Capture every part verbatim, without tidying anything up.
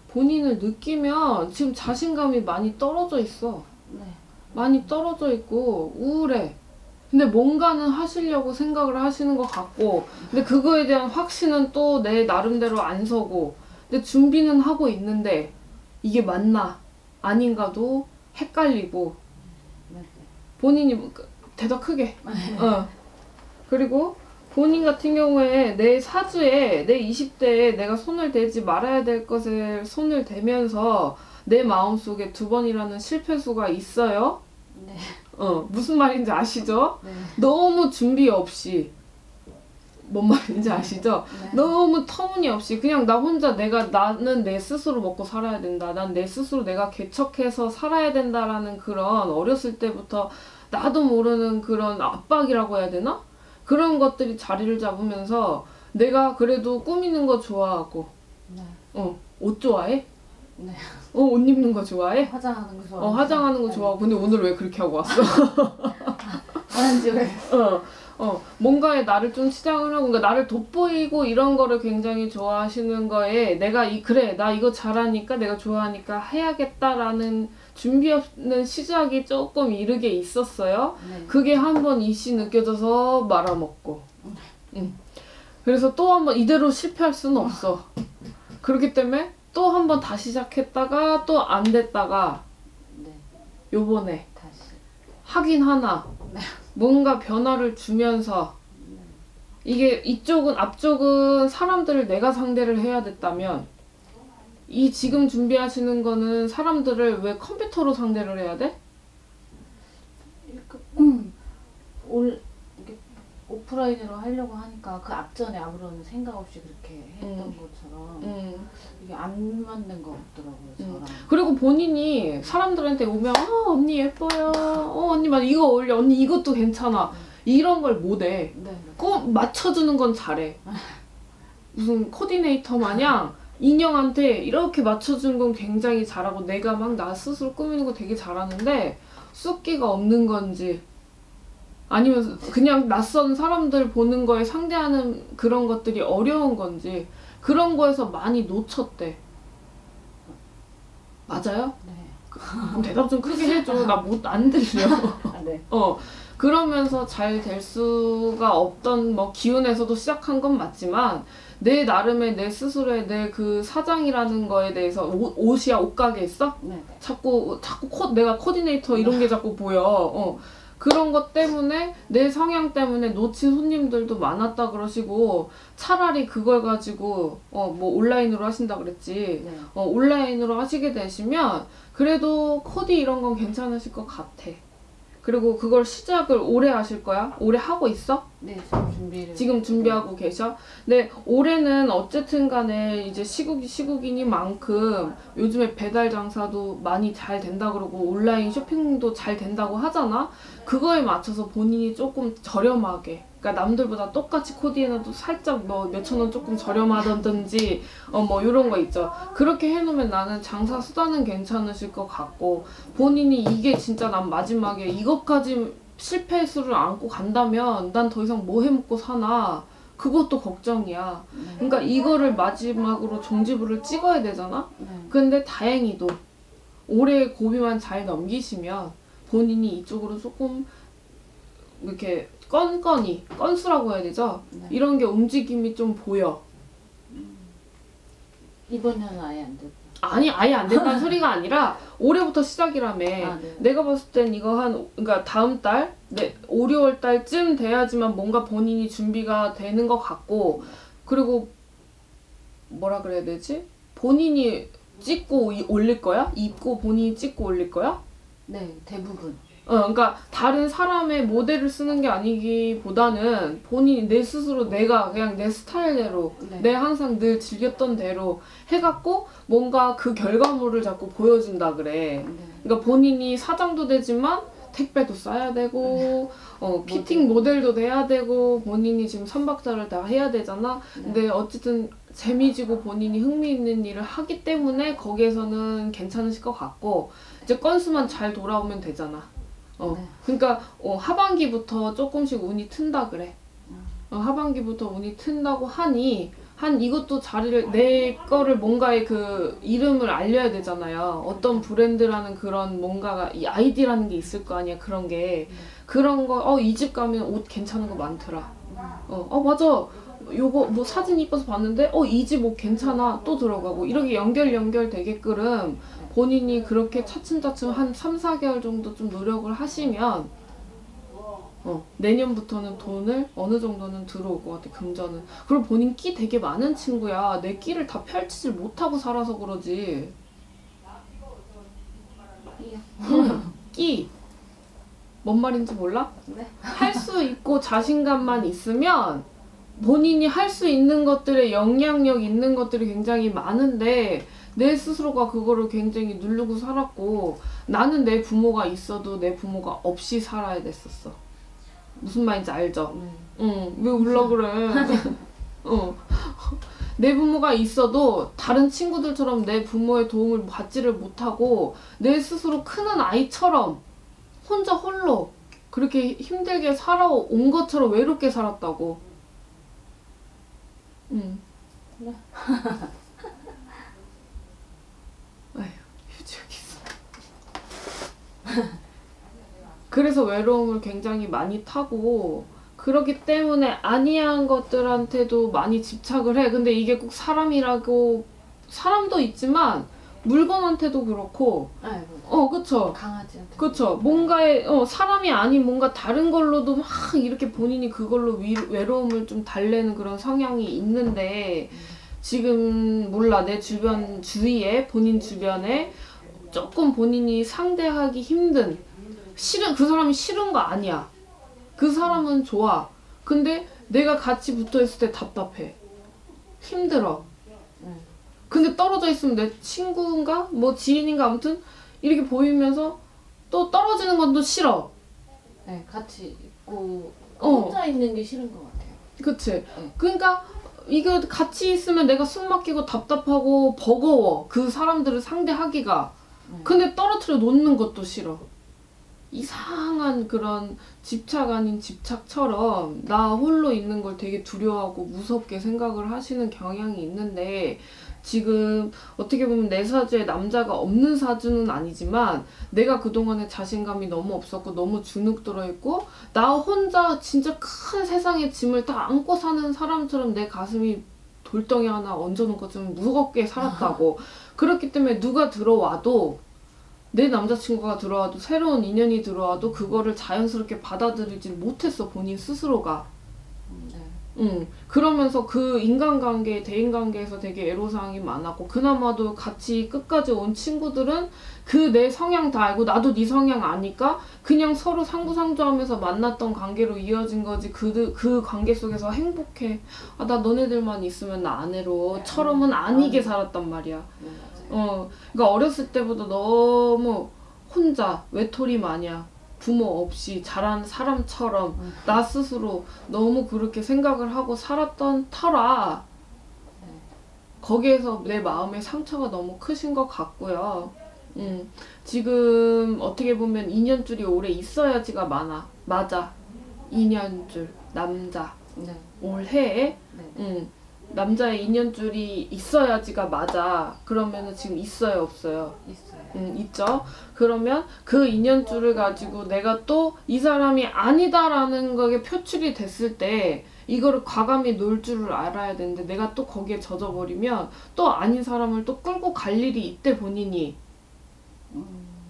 본인을 느끼면 지금 자신감이 많이 떨어져 있어. 네. 많이 떨어져 있고 우울해. 근데 뭔가는 하시려고 생각을 하시는 것 같고, 근데 그거에 대한 확신은 또 내 나름대로 안 서고, 근데 준비는 하고 있는데 이게 맞나 아닌가도 헷갈리고. 네. 본인이 대답 크게. 어. 그리고 본인 같은 경우에 내 사주에 내 이십 대에 내가 손을 대지 말아야 될 것에 손을 대면서 내 마음속에 두 번이라는 실패수가 있어요. 네. 어, 무슨 말인지 아시죠? 네. 너무 준비 없이. 뭔 말인지 아시죠? 네. 너무 터무니없이 그냥 나 혼자 내가 나는 내 스스로 먹고 살아야 된다. 난 내 스스로 내가 개척해서 살아야 된다라는 그런 어렸을 때부터 나도 모르는 그런 압박이라고 해야 되나? 그런 것들이 자리를 잡으면서 내가 그래도 꾸미는 거 좋아하고 네. 어, 옷 좋아해? 네. 어, 옷 입는 거 좋아해? 화장하는 거 좋아하고. 어, 화장하는 거 네. 좋아하고. 근데 오늘 왜 그렇게 하고 왔어? 다른 집에. 어, 어, 뭔가에 나를 좀 치장을 하고, 그러니까 나를 돋보이고 이런 거를 굉장히 좋아하시는 거에 내가 이, 그래, 나 이거 잘하니까 내가 좋아하니까 해야겠다라는 준비 없는 시작이 조금 이르게 있었어요. 네. 그게 한번 이씨 느껴져서 말아먹고. 응. 그래서 또 한번 이대로 실패할 수는 없어. 그렇기 때문에 또 한번 다시 시작했다가 또 안 됐다가 네. 요번에 다시. 하긴 하나. 네. 뭔가 변화를 주면서 이게 이쪽은 앞쪽은 사람들을 내가 상대를 해야 됐다면 이 지금 준비하시는 거는 사람들을 왜 컴퓨터로 상대를 해야 돼? 이렇게 음, 올 이렇게 오프라인으로 하려고 하니까 그 앞전에 아무런 생각 없이 그렇게 했던 음. 것처럼 음. 이게 안 맞는 것 같더라고요. 저랑. 음. 그리고 본인이 사람들한테 오면 어 언니 예뻐요. 어 언니 막 이거 어울려. 언니 이것도 괜찮아. 이런 걸 못해. 네. 꼭 맞춰주는 건 잘해. 무슨 코디네이터 마냥 인형한테 이렇게 맞춰주는 건 굉장히 잘하고 내가 막 나 스스로 꾸미는 거 되게 잘하는데 쑥기가 없는 건지 아니면 그냥 낯선 사람들 보는 거에 상대하는 그런 것들이 어려운 건지 그런 거에서 많이 놓쳤대. 맞아요? 네. 그럼 대답 좀 크게 해줘. 나 못 안 들려. 아, 네. 어. 그러면서 잘 될 수가 없던 뭐 기운에서도 시작한 건 맞지만 내 나름의 내 스스로의 내 그 사장이라는 거에 대해서 옷, 옷이야 옷가게 있어? 네. 자꾸 자꾸 코, 내가 코디네이터 이런 게 자꾸 보여. 어. 그런 것 때문에 내 성향 때문에 놓친 손님들도 많았다 그러시고 차라리 그걸 가지고 어 뭐 온라인으로 하신다 그랬지. 네. 어 온라인으로 하시게 되시면 그래도 코디 이런 건 괜찮으실 것 같아. 그리고 그걸 시작을 오래 하실 거야? 오래 하고 있어? 네, 지금 준비를. 지금 준비하고 계셔? 근데 올해는 어쨌든 간에 이제 시국이 시국이니만큼 요즘에 배달 장사도 많이 잘 된다 그러고 온라인 쇼핑도 잘 된다고 하잖아? 그거에 맞춰서 본인이 조금 저렴하게, 그러니까 남들보다 똑같이 코디해놔도 살짝 뭐 몇천 원 조금 저렴하던지 어 뭐 이런 거 있죠. 그렇게 해놓으면 나는 장사 수단은 괜찮으실 것 같고 본인이 이게 진짜 난 마지막에 이것까지 실패수를 안고 간다면 난 더 이상 뭐 해먹고 사나 그것도 걱정이야. 네. 그러니까 이거를 마지막으로 종지부를 찍어야 되잖아. 네. 근데 다행히도 올해 고비만 잘 넘기시면 본인이 이쪽으로 조금 이렇게 건건이 건수라고 해야 되죠. 네. 이런 게 움직임이 좀 보여. 이번 년은 아예 안 됐고. 아니 아예 안 된다는 소리가 아니라 올해부터 시작이라며. 아, 네. 내가 봤을 땐 이거 한 그러니까 다음 달, 네, 오, 유월 달쯤 돼야지만 뭔가 본인이 준비가 되는 것 같고 그리고 뭐라 그래야 되지? 본인이 찍고 이- 올릴 거야? 입고 본인이 찍고 올릴 거야? 네, 대부분. 어, 그러니까 다른 사람의 모델을 쓰는 게 아니기보다는 본인이 내 스스로 내가 그냥 내 스타일대로 네. 내 항상 늘 즐겼던 대로 해갖고 뭔가 그 결과물을 자꾸 보여준다 그래. 네. 그러니까 본인이 사장도 되지만 택배도 싸야 되고 어, 피팅 모델도 돼야 되고 본인이 지금 삼박자를 다 해야 되잖아. 네. 근데 어쨌든 재미지고 본인이 흥미있는 일을 하기 때문에 거기에서는 괜찮으실 것 같고 이제 건수만 잘 돌아오면 되잖아. 어, 네. 그러니까 어, 하반기부터 조금씩 운이 튼다 그래. 음. 어, 하반기부터 운이 튼다고 하니 한 이것도 자리를 내 거를 뭔가의 그 이름을 알려야 되잖아요. 어떤 브랜드라는 그런 뭔가가 이 아이디라는 게 있을 거 아니야. 그런 게 그런 거 어 이 집 가면 옷 괜찮은 거 많더라. 어, 어 맞아. 요거 뭐 사진 이뻐서 봤는데 어 이 집 옷 괜찮아 또 들어가고 이렇게 연결 연결 되게끔 본인이 그렇게 차츰차츰 한 삼, 사 개월 정도 좀 노력을 하시면 어, 내년부터는 돈을 어느 정도는 들어올 것 같아, 금전은. 그리고 본인 끼 되게 많은 친구야. 내 끼를 다 펼치질 못하고 살아서 그러지. 응, 끼. 뭔 말인지 몰라? 네. 할 수 있고 자신감만 있으면 본인이 할 수 있는 것들의 영향력 있는 것들이 굉장히 많은데 내 스스로가 그거를 굉장히 누르고 살았고 나는 내 부모가 있어도 내 부모가 없이 살아야 됐었어. 무슨 말인지 알죠? 네. 응, 왜 울러 그래? 어. 내 부모가 있어도 다른 친구들처럼 내 부모의 도움을 받지를 못하고 내 스스로 크는 아이처럼 혼자 홀로 그렇게 힘들게 살아온 것처럼 외롭게 살았다고. 응. 그래. 아휴, 휴지여기 있어. 그래서 외로움을 굉장히 많이 타고 그렇기 때문에 아니한 것들한테도 많이 집착을 해. 근데 이게 꼭 사람이라고 사람도 있지만 물건한테도 그렇고 아이고. 어 그쵸 강아지한테. 그쵸 뭔가에 어 사람이 아닌 뭔가 다른 걸로도 막 이렇게 본인이 그걸로 위, 외로움을 좀 달래는 그런 성향이 있는데 지금 몰라 내 주변 주위에 본인 주변에 조금 본인이 상대하기 힘든 싫은 그 사람이 싫은 거 아니야. 그 사람은 좋아. 근데 내가 같이 붙어 있을 때 답답해. 힘들어. 응. 근데 떨어져 있으면 내 친구인가 뭐 지인인가 아무튼 이렇게 보이면서 또 떨어지는 건 또 싫어. 네, 같이 있고 어. 혼자 있는 게 싫은 것 같아요. 그치? 응. 그러니까 이거 같이 있으면 내가 숨 막히고 답답하고 버거워. 그 사람들을 상대하기가. 응. 근데 떨어뜨려 놓는 것도 싫어. 이상한 그런 집착 아닌 집착처럼 나 홀로 있는 걸 되게 두려워하고 무섭게 생각을 하시는 경향이 있는데 지금 어떻게 보면 내 사주에 남자가 없는 사주는 아니지만 내가 그동안에 자신감이 너무 없었고 너무 주눅 들어있고 나 혼자 진짜 큰 세상의 짐을 다 안고 사는 사람처럼 내 가슴이 돌덩이 하나 얹어놓은 것처럼 무겁게 살았다고. 그렇기 때문에 누가 들어와도 내 남자친구가 들어와도 새로운 인연이 들어와도 그거를 자연스럽게 받아들이지 못했어 본인 스스로가. 네. 응. 그러면서 그 인간관계, 대인관계에서 되게 애로사항이 많았고 그나마도 같이 끝까지 온 친구들은 그 내 성향 다 알고 나도 네 성향 아니까 그냥 서로 상부상조하면서 만났던 관계로 이어진 거지. 그, 그 관계 속에서 행복해. 아, 나 너네들만 있으면 나 안 해로. 처럼은 아니게 살았단 말이야. 네, 맞아요. 어, 그러니까 어렸을 때보다 너무 혼자 외톨이 마냥 부모 없이 자란 사람처럼 음. 나 스스로 너무 그렇게 생각을 하고 살았던 터라 네. 거기에서 내 마음의 상처가 너무 크신 것 같고요. 음, 지금 어떻게 보면 인연줄이 오래 있어야지가 많아. 맞아. 인연줄, 남자, 네. 올해에 네. 음, 남자의 인연줄이 있어야지가 맞아. 그러면은 지금 있어요, 없어요? 있어요. 음, 있죠. 그러면 그 인연줄을 가지고 내가 또 이 사람이 아니다라는 거에 표출이 됐을 때 이거를 과감히 놓을 줄을 알아야 되는데 내가 또 거기에 젖어버리면 또 아닌 사람을 또 끌고 갈 일이 있대 본인이. 음,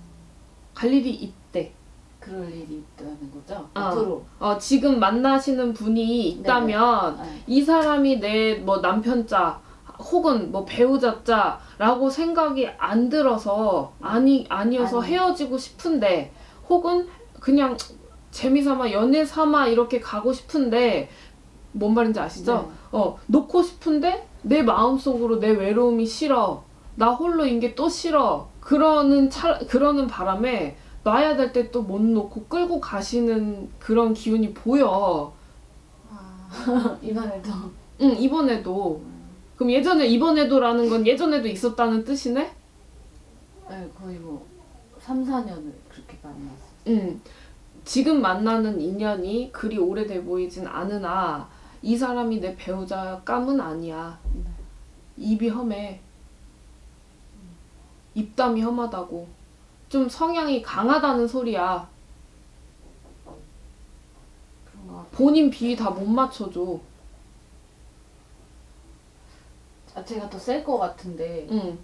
갈 일이 있대. 그럴 일이 있다는 거죠? 어. 앞으로. 어, 지금 만나시는 분이 있다면 네. 이 사람이 내 뭐 남편자 혹은 뭐 배우자자라고 생각이 안 들어서 아니 아니어서 아니. 헤어지고 싶은데 혹은 그냥 재미삼아 연애 삼아 이렇게 가고 싶은데 뭔 말인지 아시죠? 네. 어 놓고 싶은데 내 마음속으로 내 외로움이 싫어. 나 홀로인 게 또 싫어. 그러는 차 그러는 바람에 놔야 될 때 또 못 놓고 끌고 가시는 그런 기운이 보여. 아, 이번에도. 응, 이번에도. 그럼 예전에 이번에도라는 건 예전에도 있었다는 뜻이네? 네, 거의 뭐 삼, 사 년을 그렇게 만났어요. 응. 지금 만나는 인연이 그리 오래돼 보이진 않으나 이 사람이 내 배우자 감은 아니야. 네. 입이 험해. 입담이 험하다고. 좀 성향이 강하다는 소리야. 그런 거 같아. 본인 비위 다 못 맞춰줘. 아, 제가 더 셀 것 같은데 응.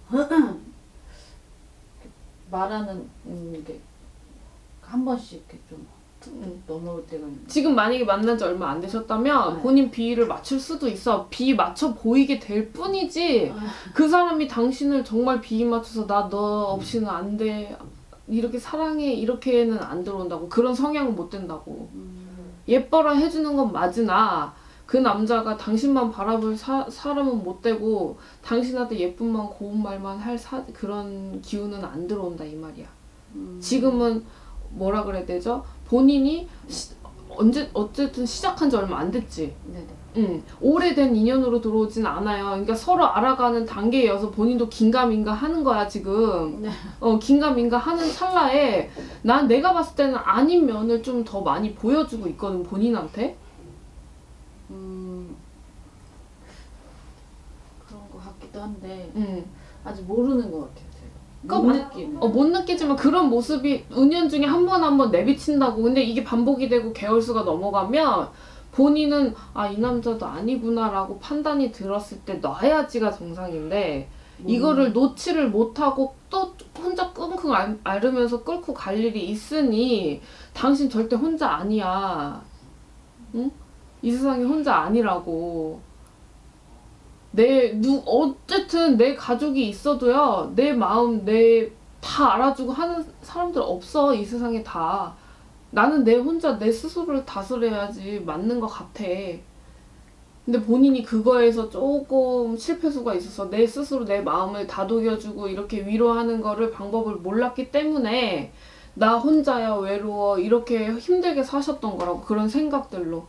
말하는 음, 게 한 번씩 이렇게 좀 응. 넘어올 때가 있는데. 지금 만약에 만난 지 얼마 안 되셨다면 네. 본인 비위를 맞출 수도 있어. 비위 맞춰 보이게 될 뿐이지. 아. 그 사람이 당신을 정말 비위 맞춰서 나 너 없이는 안 돼. 이렇게 사랑해. 이렇게는 안 들어온다고. 그런 성향은 못 된다고. 음, 예뻐라 해주는 건 맞으나 그 남자가 당신만 바라볼 사, 사람은 못 되고 당신한테 예쁜만 고운 말만 할 사, 그런 기운은 안 들어온다 이 말이야. 음. 지금은 뭐라 그래야 되죠? 본인이 시, 언제 어쨌든 시작한 지 얼마 안 됐지. 네네. 응. 오래된 인연으로 들어오진 않아요. 그러니까 서로 알아가는 단계여서 본인도 긴가민가 하는 거야 지금. 네. 어 긴가민가 하는 찰나에 난 내가 봤을 때는 아닌 면을 좀 더 많이 보여주고 있거든 본인한테. 음, 그런 것 같기도 한데 응. 아직 모르는 것 같아요. 제가. 그거 못 마- 느끼는. 어, 못 느끼지만 그런 모습이 은연중에 한 번 한 번 내비친다고. 근데 이게 반복이 되고 개월수가 넘어가면 본인은 아, 이 남자도 아니구나라고 판단이 들었을 때 놔야지가 정상인데 이거를 놓지를 못하고 또 혼자 끙끙 앓- 앓으면서 끌고 갈 일이 있으니 당신 절대 혼자 아니야. 응? 이 세상에 혼자 아니라고. 내, 누, 어쨌든 내 가족이 있어도요, 내 마음, 내, 다 알아주고 하는 사람들 없어, 이 세상에 다. 나는 내 혼자 내 스스로를 다스려야지 맞는 것 같아. 근데 본인이 그거에서 조금 실패수가 있어서 내 스스로 내 마음을 다독여주고 이렇게 위로하는 거를 방법을 몰랐기 때문에 나 혼자야 외로워 이렇게 힘들게 사셨던 거라고. 그런 생각들로.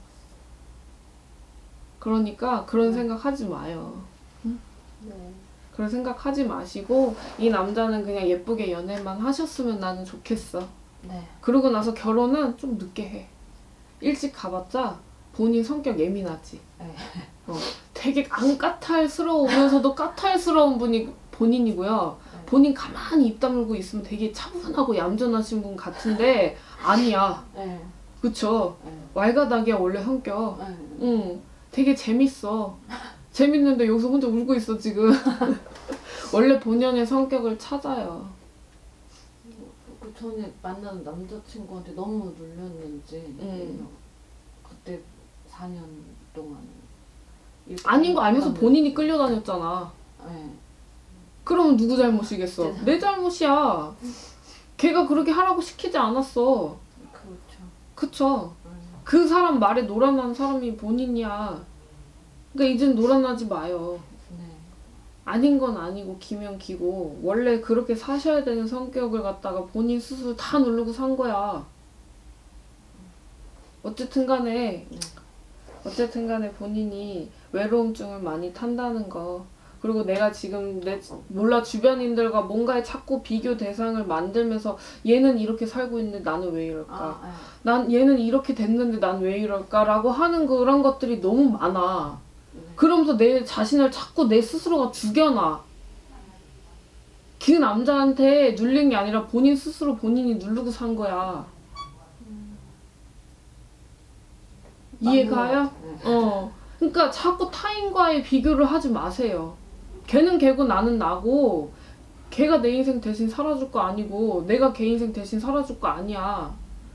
그러니까 그런 네. 생각 하지 마요. 네. 그런 생각 하지 마시고 이 남자는 그냥 예쁘게 연애만 하셨으면 나는 좋겠어. 네. 그러고 나서 결혼은 좀 늦게 해. 일찍 가봤자 본인 성격 예민하지. 네. 어, 되게 안 까탈스러우면서도 까탈스러운 분이 본인이고요. 네. 본인 가만히 입 다물고 있으면 되게 차분하고 얌전하신 분 같은데 아니야. 네. 그쵸? 네. 왈가닥이야 원래 성격. 네. 응, 되게 재밌어. 재밌는데 여기서 혼자 울고 있어 지금. 원래 본연의 성격을 찾아요. 그 전에 만나는 남자친구한테 너무 눌렸는지 음. 그때 사 년 동안 이렇게 아닌 거 알면서 만났는데. 본인이 끌려다녔잖아. 네. 그러면 누구 잘못이겠어? 제 내 잘못이야. 걔가 그렇게 하라고 시키지 않았어. 그렇죠. 그쵸? 네. 그 사람 말에 놀아나는 사람이 본인이야. 그러니까 이젠 놀아나지 마요. 네. 아닌 건 아니고 기면 기고 원래 그렇게 사셔야 되는 성격을 갖다가 본인 스스로 다 누르고 산 거야. 어쨌든 간에 네. 어쨌든 간에 본인이 외로움증을 많이 탄다는 거, 그리고 내가 지금 내 몰라 주변인들과 뭔가에 자꾸 비교 대상을 만들면서 얘는 이렇게 살고 있는데 나는 왜 이럴까? 아, 네. 난 얘는 이렇게 됐는데 난 왜 이럴까라고 하는 그런 것들이 너무 많아. 네. 그러면서 내 자신을 자꾸 내 스스로가 죽여놔. 그 남자한테 눌린 게 아니라 본인 스스로 본인이 누르고 산 거야. 이해가요? 네. 어. 그러니까 자꾸 타인과의 비교를 하지 마세요. 걔는 걔고 나는 나고, 걔가 내 인생 대신 살아줄 거 아니고 내가 걔 인생 대신 살아줄 거 아니야.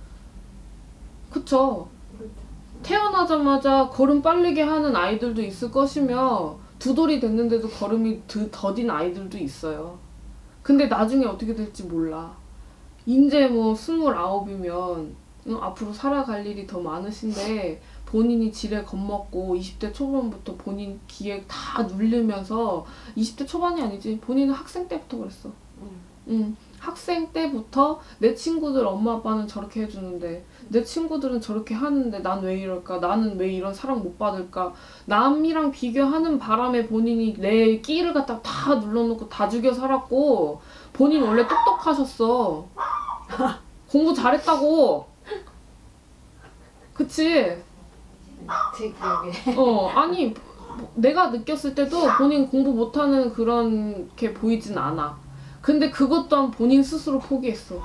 그쵸? 그렇죠. 태어나자마자 걸음 빠르게 하는 아이들도 있을 것이며 두 돌이 됐는데도 걸음이 드, 더딘 아이들도 있어요. 근데 나중에 어떻게 될지 몰라. 이제 뭐 스물아홉이면 응, 앞으로 살아갈 일이 더 많으신데 본인이 지레 겁먹고 이십 대 초반부터 본인 기획 다 누르면서, 이십 대 초반이 아니지, 본인은 학생 때부터 그랬어. 음. 응. 학생 때부터 내 친구들 엄마 아빠는 저렇게 해주는데 내 친구들은 저렇게 하는데 난 왜 이럴까? 나는 왜 이런 사랑 못 받을까? 남이랑 비교하는 바람에 본인이 내 끼를 갖다가 다 눌러놓고 다 죽여 살았고, 본인 원래 똑똑하셨어. 공부 잘했다고. 그치? 제 기억에. 어, 아니 내가 느꼈을 때도 본인 공부 못하는 그런 게 보이진 않아. 근데 그것 또한 본인 스스로 포기했어.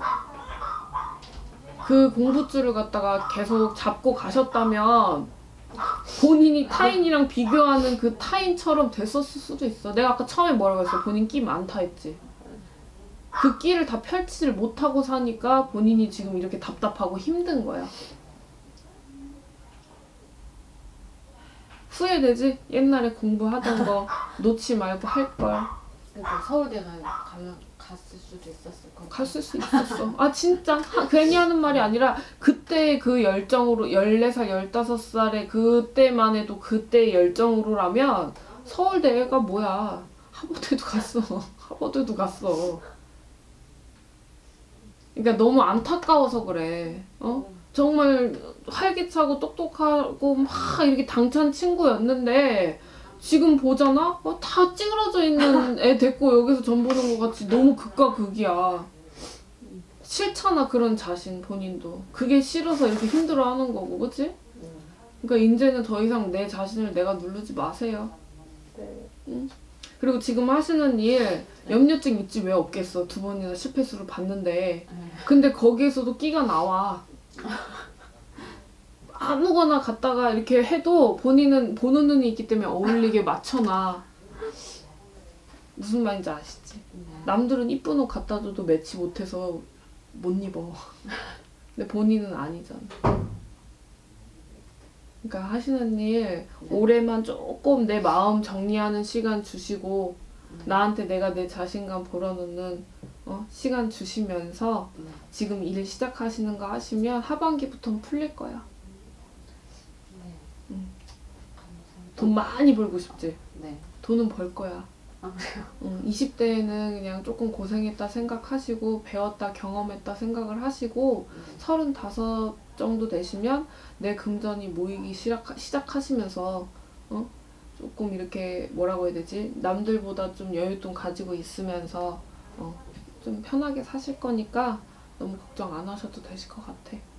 그 공부줄을 갖다가 계속 잡고 가셨다면 본인이 타인이랑 비교하는 그 타인처럼 됐었을 수도 있어. 내가 아까 처음에 뭐라고 했어? 본인 끼 많다 했지. 그 끼를 다 펼치질 못하고 사니까 본인이 지금 이렇게 답답하고 힘든 거야. 후회되지? 옛날에 공부하던 거 놓지 말고 할걸. 그러니까 서울대 가, 가면 갔을 수도 있었을 것 같아. 갔을 수 있었어. 아 진짜 하, 괜히 하는 말이 아니라 그때 그 열정으로 열네 살, 열다섯 살에 그때만 해도 그때 열정으로라면 서울대가 뭐야. 하버드도 갔어. 하버드도 갔어. 그러니까 너무 안타까워서 그래. 어? 정말 활기차고 똑똑하고 막 이렇게 당찬 친구였는데 지금 보잖아? 어, 다 찌그러져 있는 애 됐고 여기서 전 보는 것 같이 너무 극과 극이야. 싫잖아 그런 자신 본인도. 그게 싫어서 이렇게 힘들어하는 거고 그치? 그러니까 이제는 더 이상 내 자신을 내가 누르지 마세요. 네. 응? 그리고 지금 하시는 일 염려증 있지 왜 없겠어. 두 번이나 실패수를 봤는데. 근데 거기에서도 끼가 나와. 아무거나 갖다가 이렇게 해도 본인은 보는 눈이 있기 때문에 어울리게 맞춰놔. 무슨 말인지 아시지? 남들은 이쁜 옷 갖다 줘도 매치 못해서 못 입어. 근데 본인은 아니잖아. 그러니까 하시는 일 올해만 조금 내 마음 정리하는 시간 주시고 나한테 내가 내 자신감 불어넣는 어? 시간 주시면서 지금 일 시작하시는 거 하시면 하반기부터는 풀릴 거야. 응. 돈 많이 벌고 싶지? 네. 돈은 벌 거야. 아, 그래요? 응. 이십 대에는 그냥 조금 고생했다 생각하시고 배웠다 경험했다 생각을 하시고 서른다섯 정도 되시면 내 금전이 모이기 시작, 시작하시면서 어? 조금 이렇게 뭐라고 해야 되지? 남들보다 좀 여윳돈 가지고 있으면서 어, 좀 편하게 사실 거니까 너무 걱정 안 하셔도 되실 것 같아.